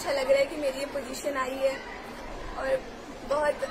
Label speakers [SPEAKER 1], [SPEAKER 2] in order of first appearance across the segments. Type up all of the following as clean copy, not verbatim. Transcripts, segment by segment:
[SPEAKER 1] अच्छा लग रहा है कि मेरी ये पोजीशन आई है और बहुत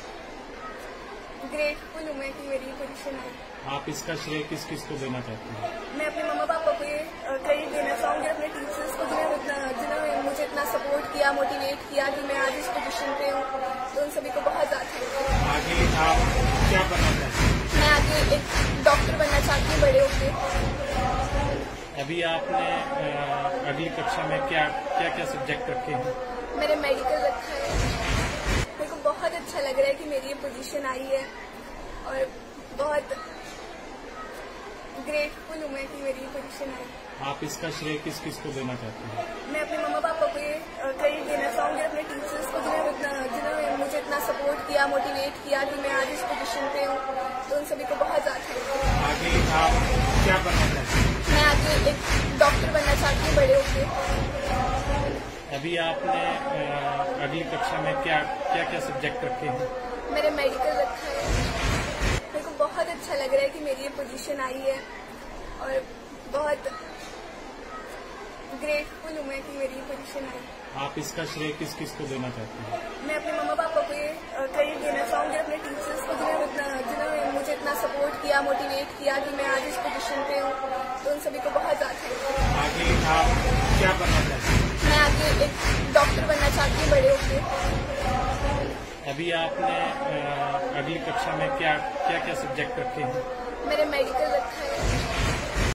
[SPEAKER 1] ग्रेटफुल हूँ मैं कि मेरी ये पोजीशन आई।
[SPEAKER 2] आप इसका श्रेय किस किस को देना चाहते हैं?
[SPEAKER 1] मैं अपने मम्मा पापा को ये क्रेडिट देना चाहूँगी, अपने टीचर्स को जिन्होंने मुझे इतना सपोर्ट किया, मोटिवेट किया कि मैं आज इस पोजीशन पे हूँ, तो उन सभी को बहुत ज़्यादा।
[SPEAKER 2] आगे आप क्या बनना चाहते हैं?
[SPEAKER 1] मैं आगे एक डॉक्टर बनना चाहती हूँ बड़े होकर।
[SPEAKER 2] अभी आपने अगली कक्षा में क्या क्या सब्जेक्ट रखे हैं?
[SPEAKER 1] मैंने मेडिकल रखा है। मेरे को बहुत अच्छा लग रहा है कि मेरी ये पोजीशन आई है और बहुत ग्रेटफुल हूँ मैं कि मेरी ये पोजीशन आई।
[SPEAKER 2] आप इसका श्रेय किस किस को देना चाहते हैं?
[SPEAKER 1] मैं अपने मम्मा पापा को ये क्रेडिट देना चाहूँगी, अपने टीचर्स को जिन्होंने मुझे इतना सपोर्ट किया, मोटिवेट किया कि मैं आज इस पोजीशन पे हूँ, तो उन सभी को बहुत ज़्यादा।
[SPEAKER 2] आगे आप क्या बनना चाहते हैं?
[SPEAKER 1] मैं आगे एक डॉक्टर बनना चाहती हूँ बड़े होकर।
[SPEAKER 2] अभी आपने अगली कक्षा में क्या क्या सब्जेक्ट रखे हैं?
[SPEAKER 1] मैंने मेडिकल रखा है। मेरे को बहुत अच्छा लग रहा है कि मेरी ये पोजीशन आई है और बहुत ग्रेटफुल हूँ मैं कि मेरी ये पोजीशन आई।
[SPEAKER 2] आप इसका श्रेय किस किस को देना चाहते हैं?
[SPEAKER 1] मैं अपने मम्मा पापा को ये क्रेडिट देना चाहूँगी, अपने टीचर्स को जिन्होंने मुझे इतना सपोर्ट किया, मोटिवेट किया कि मैं आज इस पोजीशन पे हूँ, तो उन सभी को बहुत ज़्यादा।
[SPEAKER 2] आगे आप क्या बनना चाहते हैं?
[SPEAKER 1] मैं आगे एक डॉक्टर बनना चाहती हूँ बड़े होकर।
[SPEAKER 2] अभी आपने अगली कक्षा में क्या क्या सब्जेक्ट रखे हैं?
[SPEAKER 1] मैंने मेडिकल रखा है।